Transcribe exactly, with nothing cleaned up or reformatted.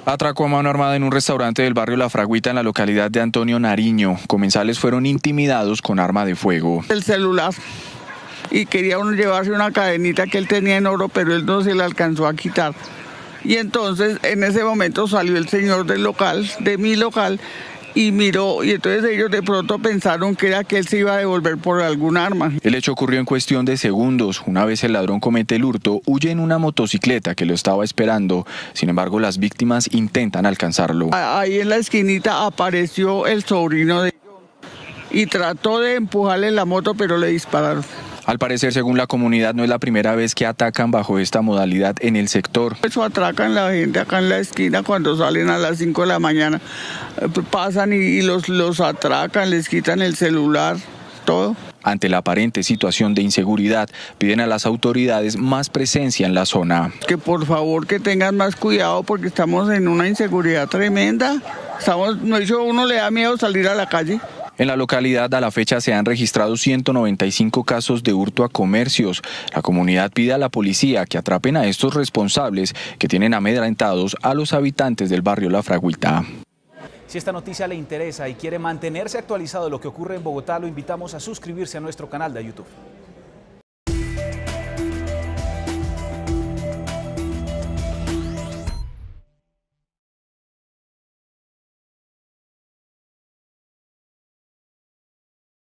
Atraco a mano armada en un restaurante del barrio La Fragüita en la localidad de Antonio Nariño. Comensales fueron intimidados con arma de fuego. El celular. Y quería uno llevarse una cadenita que él tenía en oro, pero él no se la alcanzó a quitar. Y entonces en ese momento salió el señor del local, de mi local, y miró, y entonces ellos de pronto pensaron que era que él se iba a devolver por algún arma. El hecho ocurrió en cuestión de segundos. Una vez el ladrón comete el hurto, huye en una motocicleta que lo estaba esperando. Sin embargo, las víctimas intentan alcanzarlo. Ahí en la esquinita apareció el sobrino de y trató de empujarle la moto, pero le dispararon. Al parecer, según la comunidad, no es la primera vez que atacan bajo esta modalidad en el sector. Eso atracan la gente acá en la esquina cuando salen a las cinco de la mañana. Pasan y, y los, los atracan, les quitan el celular, todo. Ante la aparente situación de inseguridad, piden a las autoridades más presencia en la zona. Que por favor que tengan más cuidado porque estamos en una inseguridad tremenda. Estamos, no, eso uno le da miedo salir a la calle. En la localidad a la fecha se han registrado ciento noventa y cinco casos de hurto a comercios. La comunidad pide a la policía que atrapen a estos responsables que tienen amedrentados a los habitantes del barrio La Fragüita. Si esta noticia le interesa y quiere mantenerse actualizado de lo que ocurre en Bogotá, lo invitamos a suscribirse a nuestro canal de YouTube.